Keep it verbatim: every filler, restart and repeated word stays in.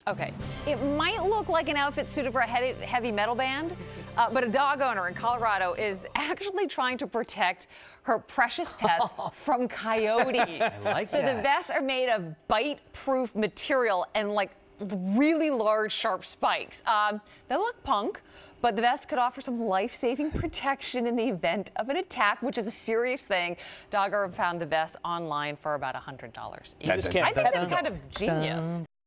Okay, it might look like an outfit suited for a heavy, heavy metal band, uh, but a dog owner in Colorado is actually trying to protect her precious pets from coyotes. I like so that. the vests are made of bite-proof material and like really large, sharp spikes. Um, they look punk, but the vest could offer some life-saving protection in the event of an attack, which is a serious thing. Dog owner found the vest online for about one hundred dollars. You just can't I think bet that's them. kind of genius.